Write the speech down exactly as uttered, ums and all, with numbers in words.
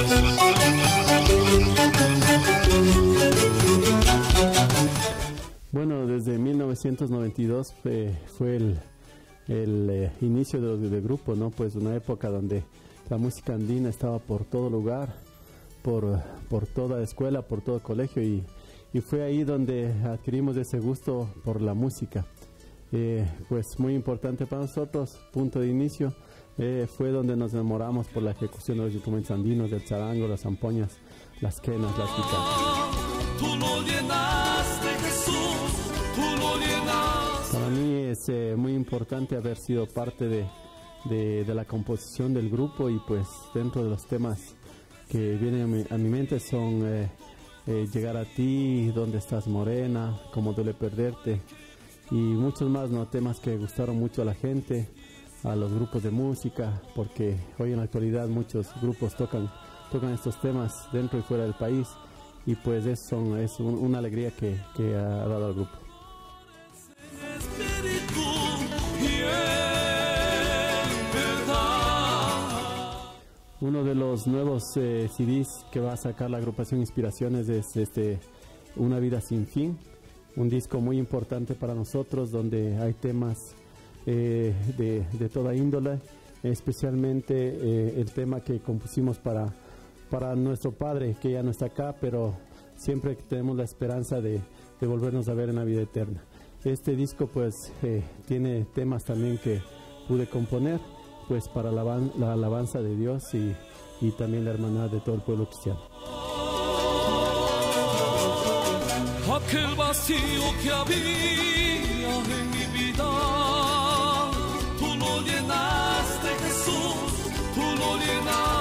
Bueno, desde mil novecientos noventa y dos eh, fue el, el eh, inicio del de grupo, ¿no? Pues una época donde la música andina estaba por todo lugar, por, por toda escuela, por todo colegio, y, y fue ahí donde adquirimos ese gusto por la música. Eh, pues muy importante para nosotros, punto de inicio, eh, fue donde nos enamoramos por la ejecución de los instrumentos andinos, del charango, las zampoñas, las quenas, las guitarras. Para mí es eh, muy importante haber sido parte de, de, de la composición del grupo, y pues dentro de los temas que vienen a mi, a mi mente son eh, eh, Llegar a ti, Dónde estás morena, Cómo duele perderte, y muchos más, ¿no? Temas que gustaron mucho a la gente, a los grupos de música, porque hoy en la actualidad muchos grupos tocan, tocan estos temas dentro y fuera del país, y pues es, son, es un, una alegría que, que ha dado al grupo. Uno de los nuevos eh, C Ds que va a sacar la agrupación Inspiraciones es este, Una vida sin fin, un disco muy importante para nosotros, donde hay temas eh, de, de toda índole, especialmente eh, el tema que compusimos para, para nuestro padre, que ya no está acá, pero siempre tenemos la esperanza de, de volvernos a ver en la vida eterna. Este disco pues eh, tiene temas también que pude componer, pues para la, la alabanza de Dios y, y también la hermandad de todo el pueblo cristiano. Aquel vacío que había en mi vida, tú lo llenaste, Jesús, tú lo llenaste.